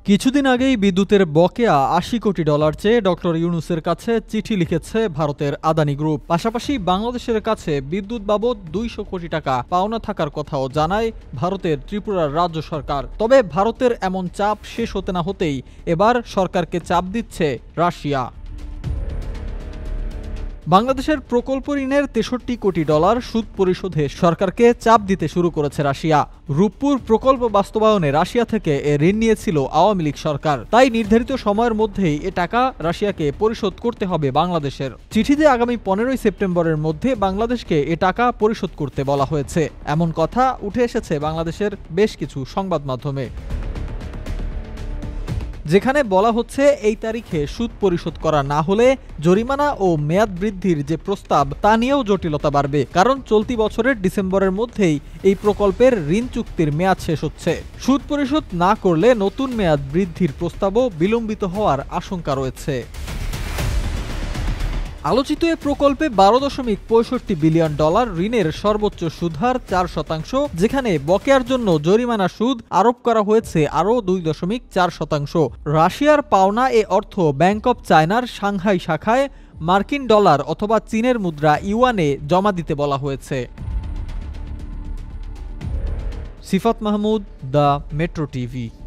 কিছুদিন আগেই বিদ্যুতের বকেয়া ৮০ কোটি ডলার চেয়ে ডক্টর ইউনূসের কাছে চিঠি লিখেছে ভারতের আদানি গ্রুপ। পাশাপাশি বাংলাদেশের কাছে বিদ্যুৎ বাবদ ২০০ কোটি টাকা পাওনা থাকার কথাও জানায় ভারতের ত্রিপুরার রাজ্য সরকার। তবে ভারতের এমন চাপ শেষ হতে না হতেই এবার সরকারকে চাপ দিচ্ছে রাশিয়া। বাংলাদেশের প্রকল্প ঋণের ৬৩ কোটি ডলার সুদ পরিশোধে সরকারকে চাপ দিতে শুরু করেছে রাশিয়া। রূপপুর প্রকল্প বাস্তবায়নে রাশিয়া থেকে এ ঋণ নিয়েছিল আওয়ামী লীগ সরকার, তাই নির্ধারিত সময়ের মধ্যেই এ টাকা রাশিয়াকে পরিশোধ করতে হবে বাংলাদেশের। চিঠিতে আগামী ১৫ই সেপ্টেম্বরের মধ্যে বাংলাদেশকে এ টাকা পরিশোধ করতে বলা হয়েছে, এমন কথা উঠে এসেছে বাংলাদেশের বেশ কিছু সংবাদ মাধ্যমে, যেখানে বলা হচ্ছে এই তারিখে সুদ পরিশোধ করা না হলে জরিমানা ও মেয়াদ বৃদ্ধির যে প্রস্তাব তা নিয়েও জটিলতা বাড়বে, কারণ চলতি বছরের ডিসেম্বরের মধ্যেই এই প্রকল্পের ঋণ চুক্তির মেয়াদ শেষ হচ্ছে। সুদ পরিশোধ না করলে নতুন মেয়াদ বৃদ্ধির প্রস্তাবও বিলম্বিত হওয়ার আশঙ্কা রয়েছে। আলোচিত এ প্রকল্পে ১২.৬৫ বিলিয়ন ডলার ঋণের সর্বোচ্চ সুদহার ৪%, যেখানে বকেয়ার জন্য জরিমানা সুদ আরোপ করা হয়েছে আরও ২.৪%। রাশিয়ার পাওনা এ অর্থ ব্যাংক অব চায়নার সাংহাই শাখায় মার্কিন ডলার অথবা চীনের মুদ্রা ইউয়ানে জমা দিতে বলা হয়েছে। Sifat Mahmud, the Metro TV.